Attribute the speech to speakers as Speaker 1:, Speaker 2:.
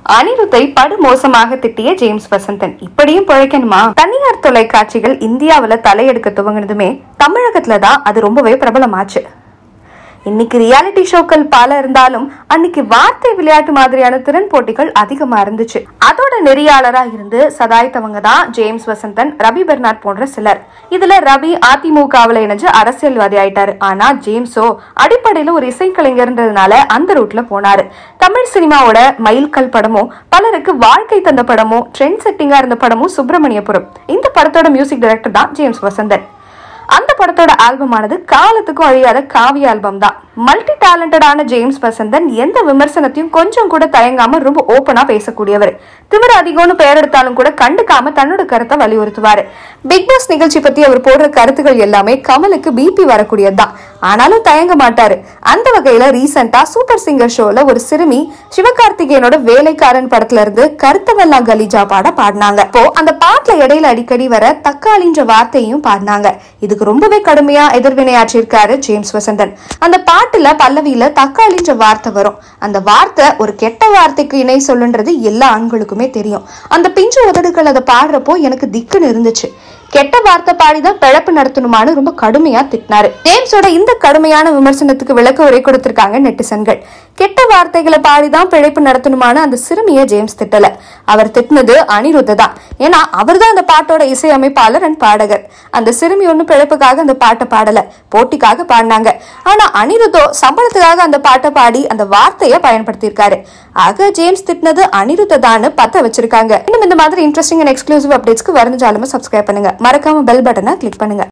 Speaker 1: அனிருத்தை படுமோசமாக திட்டிய James Vasanthan இப்படியும் பிழைக்கணுமா? தனியார் தொலைக்காட்சிகள் இந்தியாவில தலையெடுக்க துவங்கினதுமே தமிழகத்துலதான் அது ரொம்பவே பிரபலமாச்சு. இன்னைக்கு ரியாலிட்டி ஷோக்கள் பல இருந்தாலும் அன்னைக்கு வார்த்தை விளையாட்டு மாதிரியான திறன் போட்டிகள் அதிகமா இருந்துச்சு. அதோட நெறியாளரா இருந்து சதாய்த்தவங்க தான் ஜேம்ஸ் வசந்தன், ரவி பெர்னாட் போன்ற சிலர். இதுல ரவி அதிமுகவுல இணைஞ்சு அரசியல்வாதி ஆயிட்டாரு. ஆனா ஜேம்ஸோ அடிப்படையில ஒரு இசைக்கலைஞர்ன்றதுனால அந்த ரூட்ல போனாரு. தமிழ் சினிமாவோட மைல்கல் படமும் பலருக்கு வாழ்க்கை தந்த படமும் ட்ரெண்ட் செட்டிங்கா இருந்த படமும் சுப்பிரமணியபுரம். இந்த படத்தோட மியூசிக் டைரக்டர் தான் ஜேம்ஸ் வசந்தன். அந்த படத்தோட ஆல்பம் ஆனது காலத்துக்கும் அழியாத காவிய ஆல்பம் தான். மல்டி டேலண்டடான ஜேம்ஸ் வசந்தன் எந்த விமர்சனத்தையும் கொஞ்சம் கூட தயங்காம ரொம்ப ஓப்பனா பேசக்கூடியவர். திமிர அதிகம்னு பெயர் எடுத்தாலும் கூட கண்டுக்காம தன்னோட கருத்தை வலியுறுத்துவாரு. பிக் பாஸ் நிகழ்ச்சி பத்தி அவர் போடுற கருத்துக்கள் எல்லாமே கமலுக்கு பிபி வரக்கூடியதுதான். ஆனாலும் தயங்க மாட்டாரு. அந்த வகையில ரீசெண்டா சூப்பர் சிங்கர் ஷோல ஒரு சிறுமி சிவகார்த்திகேயனோட வேலைக்காரன் படத்துல இருந்து கருத்தவல்லா கலீஜா பாடினாங்க. இப்போ அந்த பாட்டுல இடையில அடிக்கடி வர தக்காளின்ற வார்த்தையும் பாடினாங்க. இதுக்கு ரொம்பவே கடுமையா எதிர்வினையாற்றிருக்காரு ஜேம்ஸ் வசந்தன். அந்த பாட்டுல பல்லவியில தக்காளின்ற வார்த்தை வரும். அந்த வார்த்தை ஒரு கெட்ட வார்த்தைக்கு இணை சொல்லுன்றது எல்லா ஆண்களுக்குமே தெரியும். அந்த பிஞ்சு உதடுகள் அதை பாடுறப்போ எனக்கு திக்குன்னு இருந்துச்சு. கெட்ட வார்த்தை பாடிதான் பிழப்பு நடத்தணுமான்னு ரொம்ப கடுமையா திட்டினாரு. ஜேம்ஸோட இந்த கடுமையான விமர்சனத்துக்கு விளக்க உரை கொடுத்திருக்காங்க நெட்டிசன்கள். கெட்ட வார்த்தைகளை பாடிதான் பிழைப்பு நடத்தணுமான்னு அந்த சிறுமிய ஜேம்ஸ் திட்டல. அவர் திட்டினது அனிருத்த தான். ஏன்னா அவர் தான் அந்த பாட்டோட இசையமைப்பாளர் அண்ட் பாடகர். அந்த சிறுமி ஒன்னும் பிழைப்புக்காக அந்த பாட்டை பாடல, போட்டிக்காக பாடினாங்க. ஆனா அனிருத்தோ சம்பளத்துக்காக அந்த பாட்டை பாடி அந்த வார்த்தையை பயன்படுத்தியிருக்காரு. ஆக ஜேம்ஸ் திட்டினது அனிருத்த தான் பத்த வச்சிருக்காங்க. இன்னும் இந்த மாதிரி இன்ட்ரெஸ்டிங் அண்ட் எக்ஸ்க்ளூசிவ் அப்டேட்ஸ்க்கு வருஞ்சாலுமே சப்ஸ்கிரைப் பண்ணுங்க. மறக்காம பெல் பட்டனை கிளிக் பண்ணுங்க.